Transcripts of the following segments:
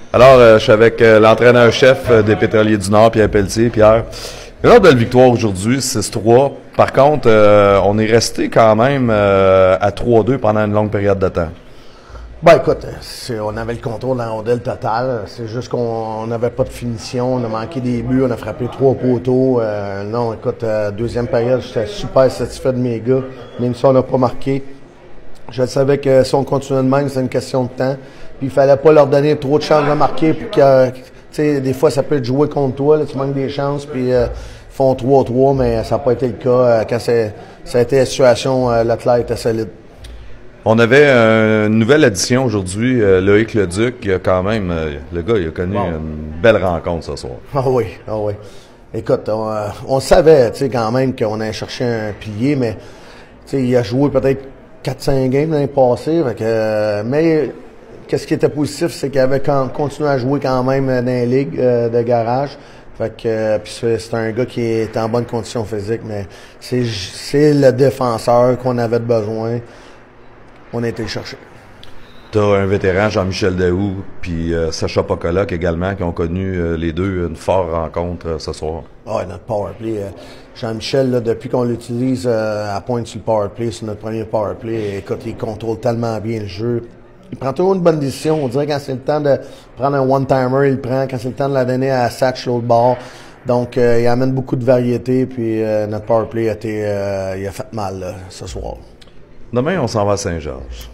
Alors, je suis avec l'entraîneur-chef des Pétroliers du Nord, Pierre Pelletier. Pierre, une belle victoire aujourd'hui, 6-3. Par contre, on est resté quand même à 3-2 pendant une longue période de temps. Ben écoute, on avait le contrôle de la rondelle totale. C'est juste qu'on n'avait pas de finition. On a manqué des buts, on a frappé 3 poteaux. Non, écoute, deuxième période, j'étais super satisfait de mes gars, même si on n'a pas marqué. Je savais que si on continuait de même, c'est une question de temps. Puis il fallait pas leur donner trop de chances de marquer. Puis que, tu sais, des fois, ça peut être joué contre toi. Là, tu manques des chances. Puis ils font 3-3, mais ça n'a pas été le cas. Quand ça a été la situation, l'athlète était solide. On avait une nouvelle addition aujourd'hui, Loïc Leduc, qui a quand même, le gars, il a connu une belle rencontre ce soir. Ah oui, ah oui. Écoute, on savait, tu sais, quand même qu'on allait chercher un pilier, mais, tu sais, il a joué peut-être 4-5 games l'année passée, mais qu'est-ce qui était positif, c'est qu'il avait continué à jouer quand même dans les ligues de garage. Fait que puis c'est un gars qui est en bonne condition physique, mais c'est le défenseur qu'on avait besoin. On a été le chercher. Tu as un vétéran, Jean-Michel Daou, puis Sacha Pokolak également, qui ont connu les deux une forte rencontre ce soir. Ah, notre powerplay. Jean-Michel, là, depuis qu'on l'utilise à pointe sur le powerplay, c'est notre premier powerplay. Écoute, il contrôle tellement bien le jeu. Il prend toujours une bonne décision. On dirait quand c'est le temps de prendre un one-timer, il le prend. Quand c'est le temps de la donner à Satch l'autre bord. Donc, il amène beaucoup de variété. Puis notre powerplay il a fait mal là, ce soir. Demain, on s'en va à Saint-Georges.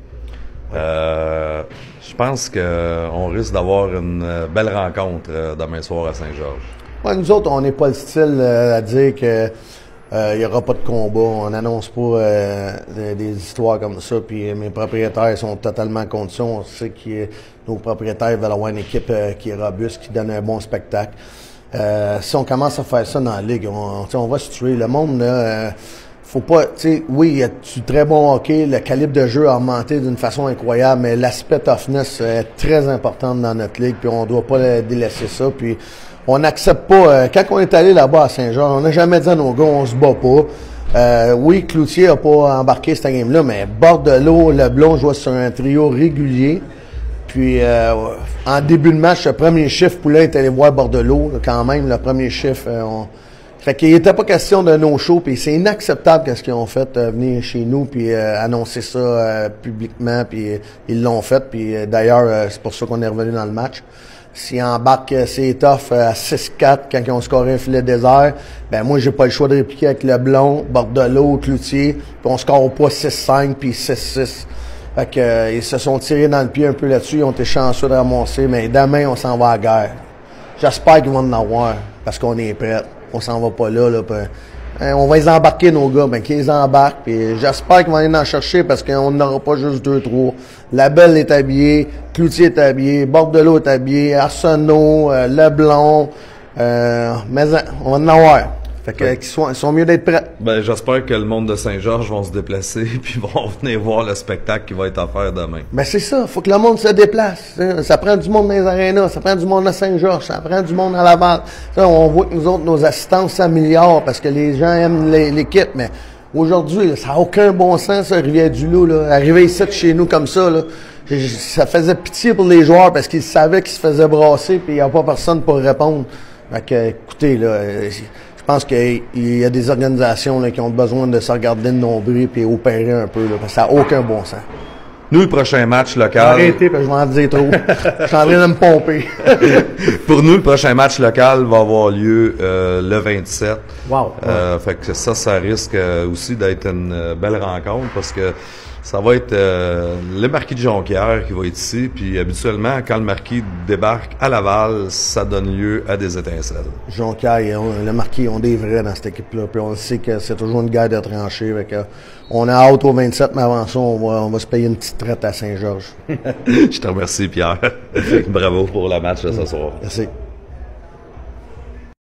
Je pense qu'on risque d'avoir une belle rencontre demain soir à Saint-Georges. Ouais, nous autres, on n'est pas le style à dire que il n'y aura pas de combat. On n'annonce pas des histoires comme ça. Puis mes propriétaires sont totalement contre ça. On sait que nos propriétaires veulent avoir une équipe qui est robuste, qui donne un bon spectacle. Si on commence à faire ça dans la ligue, on va se tuer. Le monde, là, faut pas, tu sais, oui, il y a du très bon hockey, le calibre de jeu a augmenté d'une façon incroyable, mais l'aspect toughness est très important dans notre ligue, puis on doit pas délaisser ça, puis on n'accepte pas, quand on est allé là-bas à Saint-Jean, on n'a jamais dit à nos gars, on se bat pas. Oui, Cloutier a pas embarqué cette game-là, mais Bordelot, Leblond jouait sur un trio régulier, puis en début de match, le premier chiffre, Poulin est allé voir Bordelot, quand même, le premier chiffre, fait qu'il n'était pas question de no-show, puis c'est inacceptable ce qu'ils ont fait, venir chez nous, puis annoncer ça publiquement, puis ils l'ont fait, puis d'ailleurs, c'est pour ça qu'on est revenu dans le match. S'ils embarquent c'est tough à 6-4 quand ils ont scoré un filet désert, ben moi, j'ai pas le choix de répliquer avec Leblond, Bordelot, Cloutier, puis on score pas 6-5 puis 6-6. Fait que ils se sont tirés dans le pied un peu là-dessus, ils ont été chanceux de ramasser, mais demain, on s'en va à la guerre. J'espère qu'ils vont en avoir, parce qu'on est prêts. On s'en va pas là. On va les embarquer, nos gars. Ben, qu'ils les embarquent. Puis j'espère qu'ils vont aller en chercher parce qu'on n'aura pas juste 2-3. La Belle est habillée. Cloutier est habillé. Bordelot est habillé. Arsenault. Leblond. Mais on va en avoir. Fait que, ils sont mieux d'être prêts. Ben, j'espère que le monde de Saint-Georges vont se déplacer puis vont venir voir le spectacle qui va être offert demain. Ben, c'est ça. Faut que le monde se déplace. Ça prend du monde dans les arénas. Ça prend du monde à Saint-Georges. Ça prend du monde à Laval. On voit que nous autres, nos assistances s'améliorent parce que les gens aiment l'équipe. Mais aujourd'hui, ça n'a aucun bon sens, ça, Rivière-du-Loup, là. Arriver ici chez nous comme ça, là. Ça faisait pitié pour les joueurs parce qu'ils savaient qu'ils se faisaient brasser puis il n'y a pas personne pour répondre. Fait que, écoutez, là, je pense qu'il y a des organisations là, qui ont besoin de se regarder de nombril et opérer un peu, là, parce que ça n'a aucun bon sens. Nous, le prochain match local... Arrêtez, parce que je vais en dire trop. Je suis en train de me pomper. Pour nous, le prochain match local va avoir lieu le 27. Wow. Fait que ça risque aussi d'être une belle rencontre parce que ça va être le marquis de Jonquière qui va être ici. Puis habituellement, quand le marquis débarque à Laval, ça donne lieu à des étincelles. Jonquière et le marquis ont des vrais dans cette équipe-là. Puis on sait que c'est toujours une guerre de tranchées. On a hâte au 27, mais avant ça, on va se payer une petite traite à Saint-Georges. Je te remercie, Pierre. Bravo pour le match de ce soir. Merci.